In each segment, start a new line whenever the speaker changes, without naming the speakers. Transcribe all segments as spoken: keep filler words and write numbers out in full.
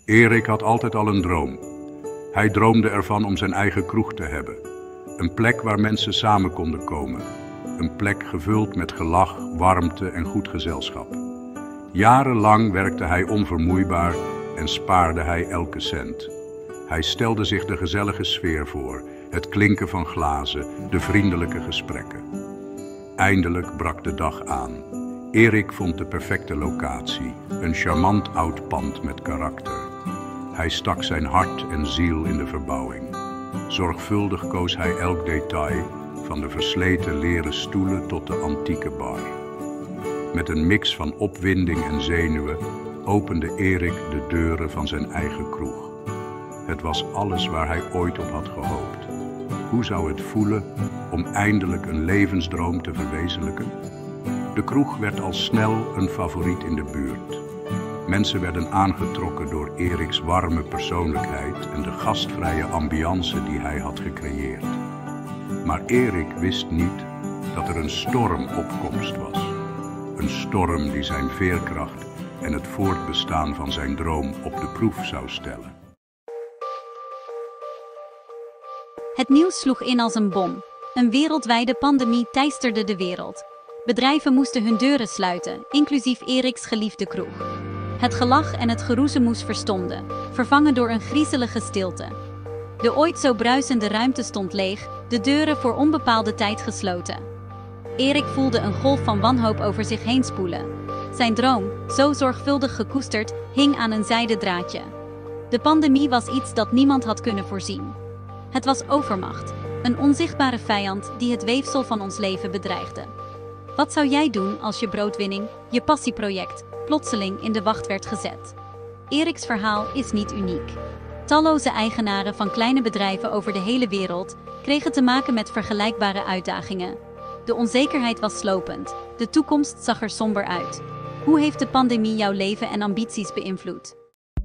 Erik had altijd al een droom. Hij droomde ervan om zijn eigen kroeg te hebben. Een plek waar mensen samen konden komen. Een plek gevuld met gelach, warmte en goed gezelschap. Jarenlang werkte hij onvermoeibaar en spaarde hij elke cent. Hij stelde zich de gezellige sfeer voor, het klinken van glazen, de vriendelijke gesprekken. Eindelijk brak de dag aan. Erik vond de perfecte locatie, een charmant oud pand met karakter. Hij stak zijn hart en ziel in de verbouwing. Zorgvuldig koos hij elk detail, van de versleten leren stoelen tot de antieke bar. Met een mix van opwinding en zenuwen opende Erik de deuren van zijn eigen kroeg. Het was alles waar hij ooit op had gehoopt. Hoe zou het voelen om eindelijk een levensdroom te verwezenlijken? De kroeg werd al snel een favoriet in de buurt. Mensen werden aangetrokken door Eriks warme persoonlijkheid en de gastvrije ambiance die hij had gecreëerd. Maar Erik wist niet dat er een storm op komst was. Een storm die zijn veerkracht en het voortbestaan van zijn droom op de proef zou stellen.
Het nieuws sloeg in als een bom. Een wereldwijde pandemie teisterde de wereld. Bedrijven moesten hun deuren sluiten, inclusief Eriks geliefde kroeg. Het gelach en het geroezemoes verstomden, vervangen door een griezelige stilte. De ooit zo bruisende ruimte stond leeg, de deuren voor onbepaalde tijd gesloten. Erik voelde een golf van wanhoop over zich heen spoelen. Zijn droom, zo zorgvuldig gekoesterd, hing aan een zijden draadje. De pandemie was iets dat niemand had kunnen voorzien. Het was overmacht, een onzichtbare vijand die het weefsel van ons leven bedreigde. Wat zou jij doen als je broodwinning, je passieproject, plotseling in de wacht werd gezet? Eriks verhaal is niet uniek. Talloze eigenaren van kleine bedrijven over de hele wereld kregen te maken met vergelijkbare uitdagingen. De onzekerheid was slopend, de toekomst zag er somber uit. Hoe heeft de pandemie jouw leven en ambities beïnvloed?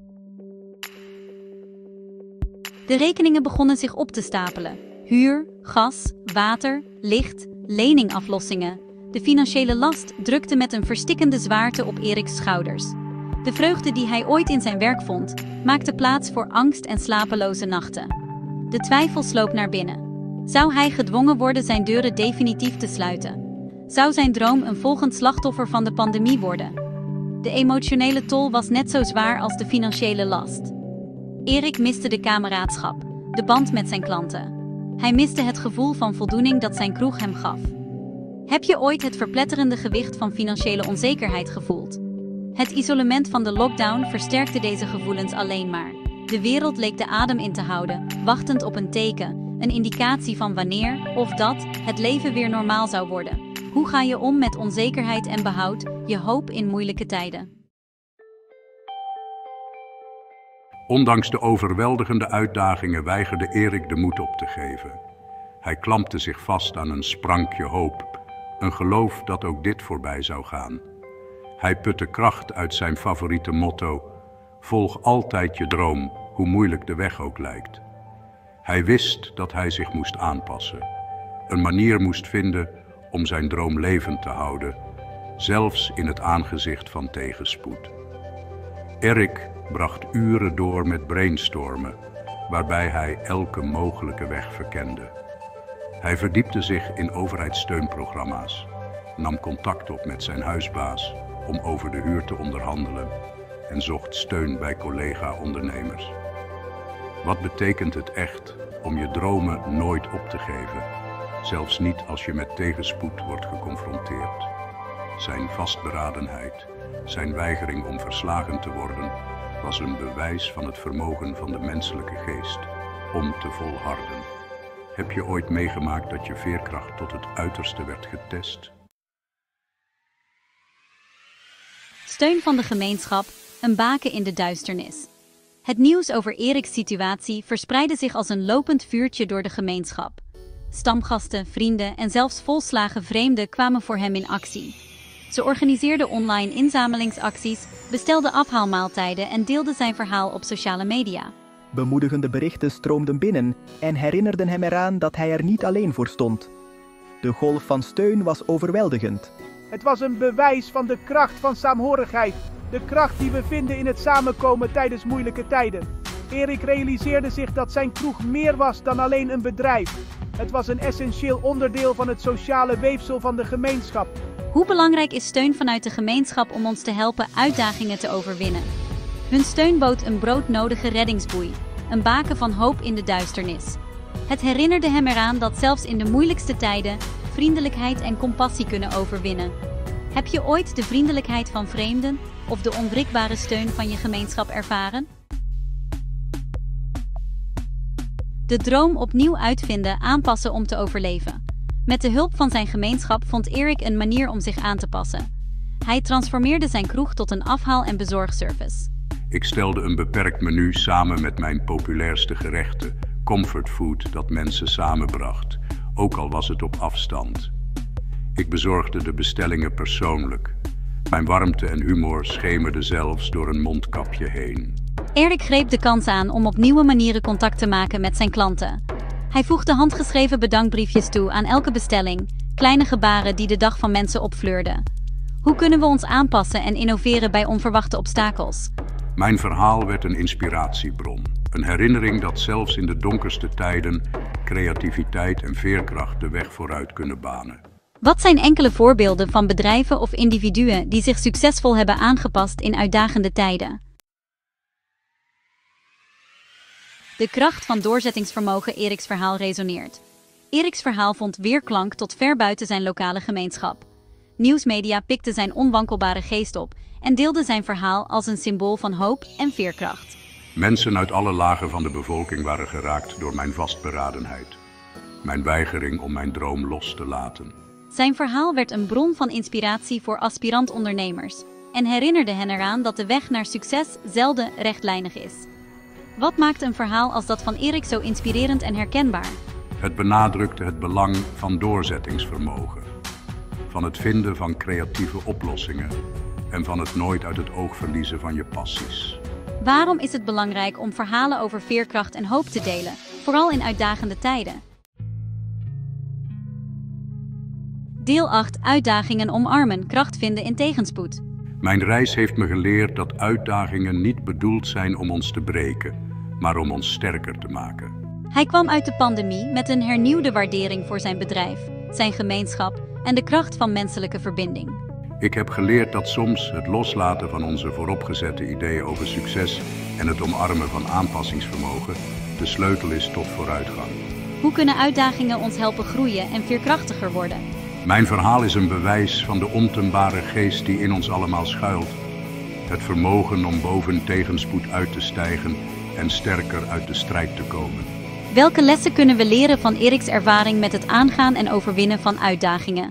De rekeningen begonnen zich op te stapelen. Huur, gas, water, licht, leningaflossingen. De financiële last drukte met een verstikkende zwaarte op Eriks schouders. De vreugde die hij ooit in zijn werk vond, maakte plaats voor angst en slapeloze nachten. De twijfel sloop naar binnen. Zou hij gedwongen worden zijn deuren definitief te sluiten? Zou zijn droom een volgend slachtoffer van de pandemie worden? De emotionele tol was net zo zwaar als de financiële last. Erik miste de kameraadschap, de band met zijn klanten. Hij miste het gevoel van voldoening dat zijn kroeg hem gaf. Heb je ooit het verpletterende gewicht van financiële onzekerheid gevoeld? Het isolement van de lockdown versterkte deze gevoelens alleen maar. De wereld leek de adem in te houden, wachtend op een teken, een indicatie van wanneer, of dat, het leven weer normaal zou worden. Hoe ga je om met onzekerheid en behoud je hoop in moeilijke tijden?
Ondanks de overweldigende uitdagingen weigerde Erik de moed op te geven. Hij klampte zich vast aan een sprankje hoop, een geloof dat ook dit voorbij zou gaan. Hij putte kracht uit zijn favoriete motto: volg altijd je droom, hoe moeilijk de weg ook lijkt. Hij wist dat hij zich moest aanpassen, een manier moest vinden om zijn droom levend te houden, zelfs in het aangezicht van tegenspoed. Erik bracht uren door met brainstormen, waarbij hij elke mogelijke weg verkende. Hij verdiepte zich in overheidssteunprogramma's, nam contact op met zijn huisbaas om over de huur te onderhandelen en zocht steun bij collega-ondernemers. Wat betekent het echt om je dromen nooit op te geven, zelfs niet als je met tegenspoed wordt geconfronteerd? Zijn vastberadenheid, zijn weigering om verslagen te worden, was een bewijs van het vermogen van de menselijke geest om te volharden. Heb je ooit meegemaakt dat je veerkracht tot het uiterste werd getest?
Steun van de gemeenschap, een baken in de duisternis. Het nieuws over Eriks situatie verspreidde zich als een lopend vuurtje door de gemeenschap. Stamgasten, vrienden en zelfs volslagen vreemden kwamen voor hem in actie. Ze organiseerden online inzamelingsacties, bestelden afhaalmaaltijden en deelden zijn verhaal op sociale media.
Bemoedigende berichten stroomden binnen en herinnerden hem eraan dat hij er niet alleen voor stond. De golf van steun was overweldigend.
Het was een bewijs van de kracht van saamhorigheid De kracht die we vinden in het samenkomen tijdens moeilijke tijden. Erik realiseerde zich dat zijn kroeg meer was dan alleen een bedrijf. Het was een essentieel onderdeel van het sociale weefsel van de gemeenschap.
Hoe belangrijk is steun vanuit de gemeenschap om ons te helpen uitdagingen te overwinnen? Hun steun bood een broodnodige reddingsboei, een baken van hoop in de duisternis. Het herinnerde hem eraan dat zelfs in de moeilijkste tijden vriendelijkheid en compassie kunnen overwinnen. Heb je ooit de vriendelijkheid van vreemden of de onwrikbare steun van je gemeenschap ervaren? De droom opnieuw uitvinden, aanpassen om te overleven. Met de hulp van zijn gemeenschap vond Erik een manier om zich aan te passen. Hij transformeerde zijn kroeg tot een afhaal- en bezorgservice.
Ik stelde een beperkt menu samen met mijn populairste gerechten, comfortfood dat mensen samenbracht, ook al was het op afstand. Ik bezorgde de bestellingen persoonlijk. Mijn warmte en humor schemerden zelfs door een mondkapje heen.
Erik greep de kans aan om op nieuwe manieren contact te maken met zijn klanten. Hij voegde handgeschreven bedankbriefjes toe aan elke bestelling, kleine gebaren die de dag van mensen opfleurden. Hoe kunnen we ons aanpassen en innoveren bij onverwachte obstakels?
Mijn verhaal werd een inspiratiebron. Een herinnering dat zelfs in de donkerste tijden creativiteit en veerkracht de weg vooruit kunnen banen.
Wat zijn enkele voorbeelden van bedrijven of individuen die zich succesvol hebben aangepast in uitdagende tijden? De kracht van doorzettingsvermogen. Eriks verhaal resoneert. Eriks verhaal vond weerklank tot ver buiten zijn lokale gemeenschap. Nieuwsmedia pikten zijn onwankelbare geest op en deelden zijn verhaal als een symbool van hoop en veerkracht.
Mensen uit alle lagen van de bevolking waren geraakt door mijn vastberadenheid. Mijn weigering om mijn droom los te laten.
Zijn verhaal werd een bron van inspiratie voor aspirant-ondernemers en herinnerde hen eraan dat de weg naar succes zelden rechtlijnig is. Wat maakt een verhaal als dat van Erik zo inspirerend en herkenbaar?
Het benadrukte het belang van doorzettingsvermogen, van het vinden van creatieve oplossingen en van het nooit uit het oog verliezen van je passies.
Waarom is het belangrijk om verhalen over veerkracht en hoop te delen, vooral in uitdagende tijden? Deel acht. Uitdagingen omarmen, kracht vinden in tegenspoed.
Mijn reis heeft me geleerd dat uitdagingen niet bedoeld zijn om ons te breken, maar om ons sterker te maken.
Hij kwam uit de pandemie met een hernieuwde waardering voor zijn bedrijf, zijn gemeenschap en de kracht van menselijke verbinding.
Ik heb geleerd dat soms het loslaten van onze vooropgezette ideeën over succes en het omarmen van aanpassingsvermogen de sleutel is tot vooruitgang.
Hoe kunnen uitdagingen ons helpen groeien en veerkrachtiger worden?
Mijn verhaal is een bewijs van de ontembare geest die in ons allemaal schuilt. Het vermogen om boven tegenspoed uit te stijgen en sterker uit de strijd te komen.
Welke lessen kunnen we leren van Eriks ervaring met het aangaan en overwinnen van uitdagingen?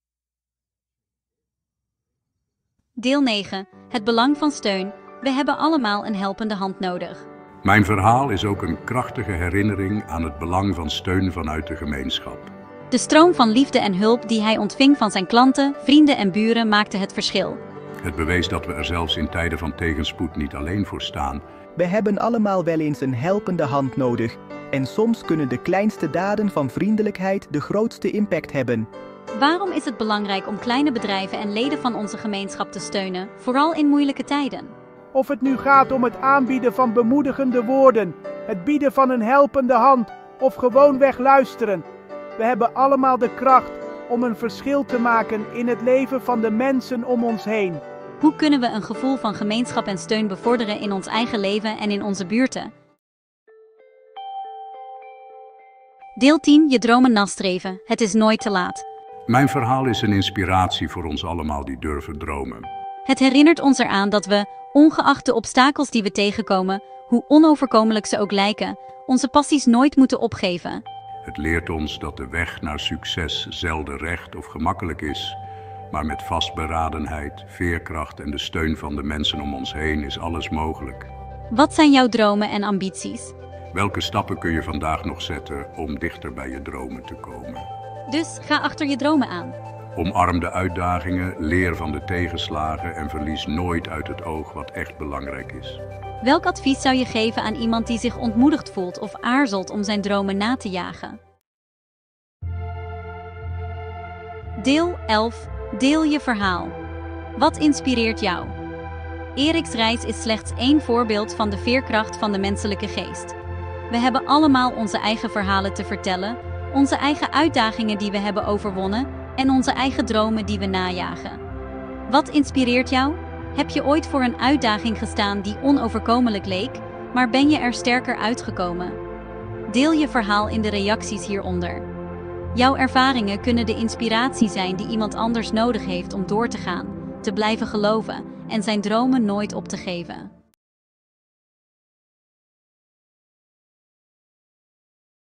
Deel negen. Het belang van steun. We hebben allemaal een helpende hand nodig.
Mijn verhaal is ook een krachtige herinnering aan het belang van steun vanuit de gemeenschap.
De stroom van liefde en hulp die hij ontving van zijn klanten, vrienden en buren maakte het verschil.
Het bewees dat we er zelfs in tijden van tegenspoed niet alleen voor staan.
We hebben allemaal wel eens een helpende hand nodig. En soms kunnen de kleinste daden van vriendelijkheid de grootste impact hebben.
Waarom is het belangrijk om kleine bedrijven en leden van onze gemeenschap te steunen, vooral in moeilijke tijden?
Of het nu gaat om het aanbieden van bemoedigende woorden, het bieden van een helpende hand of gewoonweg luisteren. We hebben allemaal de kracht om een verschil te maken in het leven van de mensen om ons heen.
Hoe kunnen we een gevoel van gemeenschap en steun bevorderen in ons eigen leven en in onze buurten? Deel tien. Je dromen nastreven. Het is nooit te laat.
Mijn verhaal is een inspiratie voor ons allemaal die durven dromen.
Het herinnert ons eraan dat we, ongeacht de obstakels die we tegenkomen, hoe onoverkomelijk ze ook lijken, onze passies nooit moeten opgeven.
Het leert ons dat de weg naar succes zelden recht of gemakkelijk is, maar met vastberadenheid, veerkracht en de steun van de mensen om ons heen is alles mogelijk.
Wat zijn jouw dromen en ambities?
Welke stappen kun je vandaag nog zetten om dichter bij je dromen te komen?
Dus ga achter je dromen aan.
Omarm de uitdagingen, leer van de tegenslagen en verlies nooit uit het oog wat echt belangrijk is.
Welk advies zou je geven aan iemand die zich ontmoedigd voelt of aarzelt om zijn dromen na te jagen? Deel elf. Deel je verhaal. Wat inspireert jou? Eriks reis is slechts één voorbeeld van de veerkracht van de menselijke geest. We hebben allemaal onze eigen verhalen te vertellen, onze eigen uitdagingen die we hebben overwonnen en onze eigen dromen die we najagen. Wat inspireert jou? Heb je ooit voor een uitdaging gestaan die onoverkomelijk leek, maar ben je er sterker uitgekomen? Deel je verhaal in de reacties hieronder. Jouw ervaringen kunnen de inspiratie zijn die iemand anders nodig heeft om door te gaan, te blijven geloven en zijn dromen nooit op te geven.